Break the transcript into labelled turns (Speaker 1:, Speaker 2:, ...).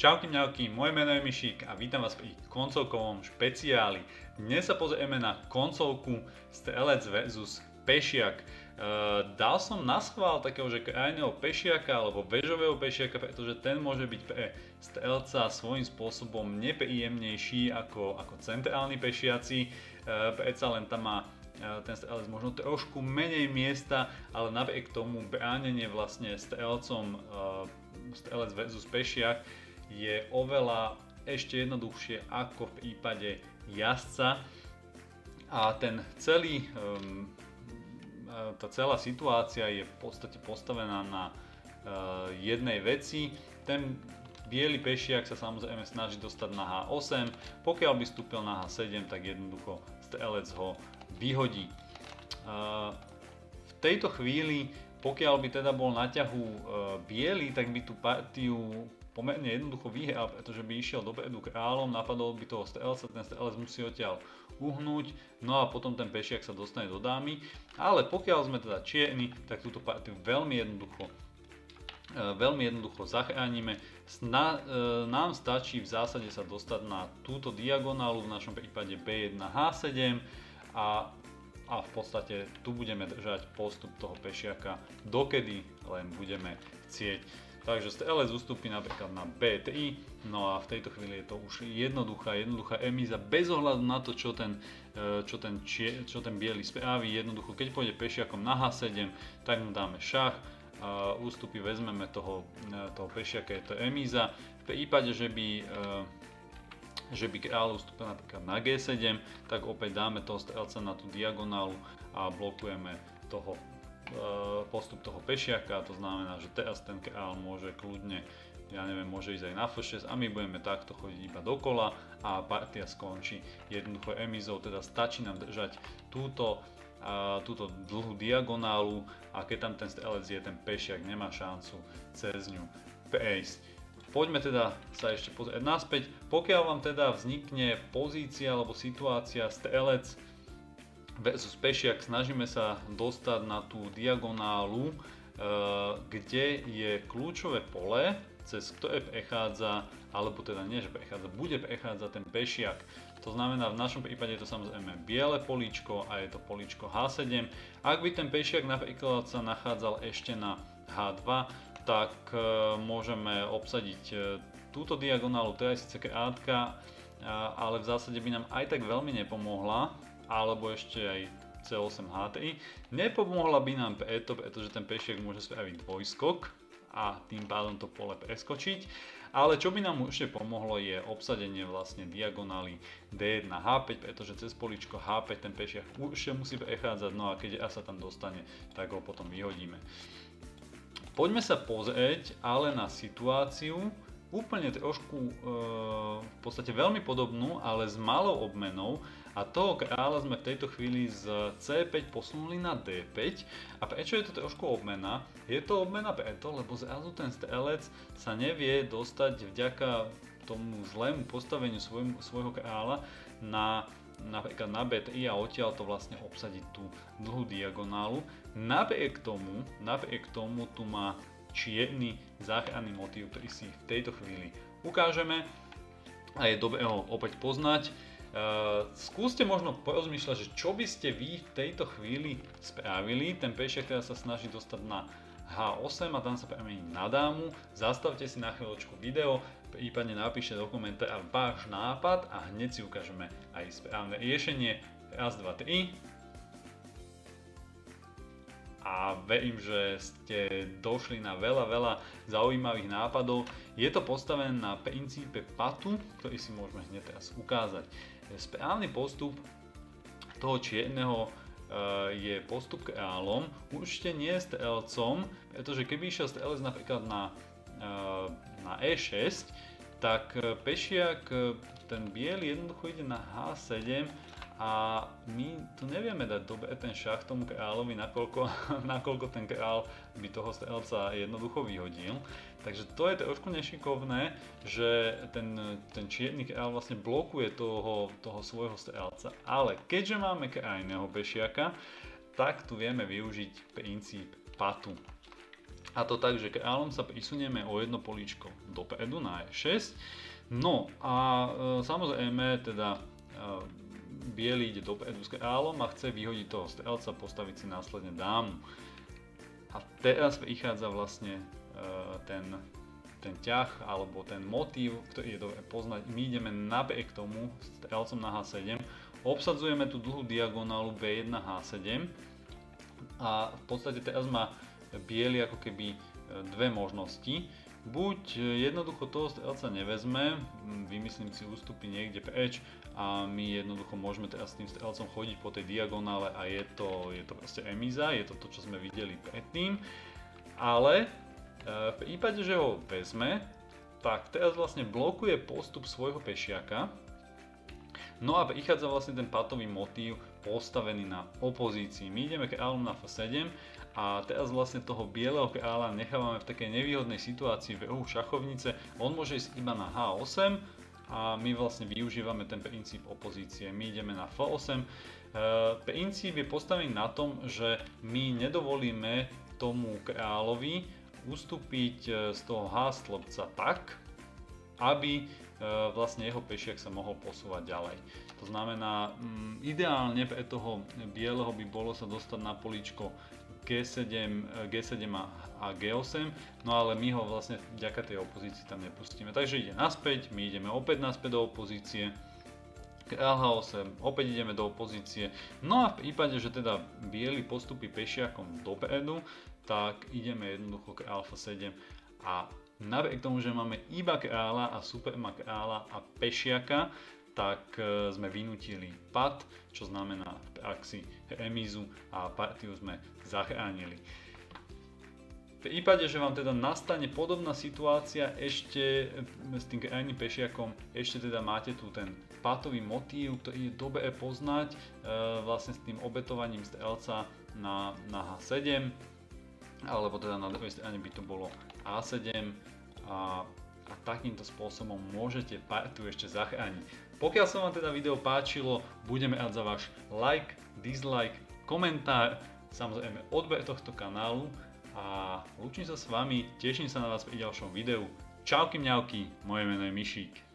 Speaker 1: Čauky mňauky, moje meno je Mišík a vítam vás pri koncovkovom špeciáli. Dnes sa pozrieme na koncovku strelec versus pešiak. Dal som na schvál takého, že krajného pešiaka alebo vežového pešiaka, pretože ten môže byť pre strelca svojím spôsobom nepríjemnejší ako centrálni pešiaci. Predsa len tam má ten strelec možno trošku menej miesta, ale napriek tomu bránenie vlastne strelcom strelec versus pešiak je oveľa ešte jednoduchšie ako v prípade jazdca. A tá celá situácia je v podstate postavená na jednej veci. Ten biely pešiak sa samozrejme snaží dostať na H8, pokiaľ by vstúpil na H7, tak jednoducho strelec ho vyhodí. V tejto chvíli, pokiaľ by teda bol na ťahu biely, tak by tú partiu pomerne jednoducho vyhral, pretože by išiel dopredu kráľom, napadol by toho strelca, ten strelec musí odtiaľ uhnúť, no a potom ten pešiak sa dostane do dámy. Ale pokiaľ sme teda čierni, tak túto partiu veľmi jednoducho zachránime. Nám stačí v zásade sa dostať na túto diagonálu, v našom prípade B1 H7 a v podstate tu budeme držať postup toho pešiaka, dokedy len budeme chcieť. Takže strelec ustúpi napríklad na B3, no a v tejto chvíli je to už jednoduchá remíza bez ohľadu na to, čo ten biely spraví. Jednoducho, keď pôjde pešiakom na H7, tak mu dáme šach, ústupy vezmeme toho pešiaka, je to remíza. V prípade, že by kráľ ustúpil napríklad na G7, tak opäť dáme toho strelca na tú diagonálu a blokujeme postup toho pešiaka. To znamená, že teraz ten kráľ môže kľudne, môže ísť aj na F6 a my budeme takto chodiť iba dokola a partia skončí jednoducho remízou. Teda stačí nám držať túto dlhú diagonálu a keď tam ten strelec je, ten pešiak nemá šancu cez ňu prejsť. Poďme teda sa ešte pozrieť naspäť. Pokiaľ vám teda vznikne pozícia alebo situácia strelec versus pešiak, snažíme sa dostať na tú diagonálu, kde je kľúčové pole, cez ktoré prechádza, alebo teda nie, že prechádza, bude prechádzať ten pešiak. To znamená, v našom prípade je to samozrejme biele políčko a je to políčko H7. Ak by ten pešiak napríklad sa nachádzal ešte na H2, tak môžeme obsadiť túto diagonálu, to je síce krátka, ale v zásade by nám aj tak veľmi nepomohla, alebo ešte aj C8 H3. Nepomohla by nám pretože ten pešiak môže spraviť dvojskok a tým pádom to pole preskočiť. Ale čo by nám ešte pomohlo je obsadenie vlastne diagonály D1 H5, pretože cez políčko H5 ten pešiak určite musí prechádzať, no a keď sa tam dostane, tak ho potom vyhodíme. Poďme sa pozrieť ale na situáciu, úplne trošku v podstate veľmi podobnú, ale s malou obmenou, a toho kráľa sme v tejto chvíli z C5 posunuli na D5. A prečo je to trošku obmena? Je to obmena preto, lebo zrazu ten strelec sa nevie dostať vďaka tomu zlému postaveniu svojho kráľa napríklad na B3 a odtiaľ to vlastne obsadiť tú dlhú diagonálu. Napriek tomu tu má čierny záchranný motív, ktorý si v tejto chvíli ukážeme a je dobré ho opäť poznať. Skúste možno porozmýšľať, že čo by ste vy v tejto chvíli spravili. Ten pešiak teda sa snaží dostať na H8 a tam sa premení na dámu. Zastavte si na chvíľočku video, prípadne napíšte do komentára váš nápad a hneď si ukážeme aj správne riešenie. Raz, dva, tri. A verím, že ste došli na veľa zaujímavých nápadov. Je to postavené na princípe patu, ktorý si môžeme hneď teraz ukázať. Správny postup toho čierneho je postup kráľom, určite nie strelcom, pretože keby išiel strelec napríklad na E6, tak pešiak, ten biely jednoducho ide na H7 a my tu nevieme dať dobre ten šach tomu kráľovi, nakoľko ten kráľ by toho strelca jednoducho vyhodil. Takže to je trošku nešikovné, že ten čierny kráľ vlastne blokuje toho svojho strelca. Ale keďže máme krajného pešiaka, tak tu vieme využiť princíp patu. A to tak, že kráľom sa prisunieme o jedno políčko dopredu na E6. No a samozrejme teda biely ide dopredu s kráľom a chce vyhodiť toho strelca, postaviť si následne dámu. A teraz prichádza vlastne ten ťah alebo ten motív, ktorý je dobre poznať. My ideme napriek tomu strelcom na H7, obsadzujeme tú dlhú diagonálu B1 H7 a v podstate teraz má biely ako keby dve možnosti. Buď jednoducho toho strelca nevezme, vymyslím si, ústupy niekde preč a my jednoducho môžeme teraz s tým strelcom chodiť po tej diagonále a je to proste remíza, je to to, čo sme videli predtým. Ale v prípade, že ho vezme, tak teraz vlastne blokuje postup svojho pešiaka. No a prichádza vlastne ten patový motív postavený na opozícii. My ideme kráľom na F7 a teraz vlastne toho bieleho kráľa nechávame v takej nevýhodnej situácii v rohu šachovnice. On môže ísť iba na H8 a my vlastne využívame ten princíp opozície. My ideme na F8. Princíp je postavený na tom, že my nedovolíme tomu kráľovi ustúpiť z toho H stĺpca tak, aby vlastne jeho pešiak sa mohol posúvať ďalej. To znamená, ideálne pre toho bieleho by bolo sa dostať na políčko G7 a G8, no ale my ho vlastne vďaka tej opozícii tam nepustíme. Takže ide naspäť, my ideme opäť naspäť do opozície, kráľ H8, opäť ideme do opozície. No a v prípade, že teda biely postupí pešiakom dopredu, tak ideme jednoducho kráľ F7 a napriek tomu, že máme iba kráľa a super má kráľa a pešiaka, tak sme vynútili pad, čo znamená v praxi remízu a partiu sme zachránili. V prípade, že vám teda nastane podobná situácia ešte s tým krajným pešiakom, ešte teda máte tu ten patový motív, ktorý je dobre poznať vlastne s tým obetovaním strelca na H7, alebo teda na druhej strane by to bolo A7 a takýmto spôsobom môžete partiu ešte zachrániť. Pokiaľ sa vám teda video páčilo, budeme rád za váš like, dislike, komentár, samozrejme odber tohto kanálu a lúčim sa s vami, teším sa na vás pri ďalšom videu. Čauky mňauky, moje meno je Mišík.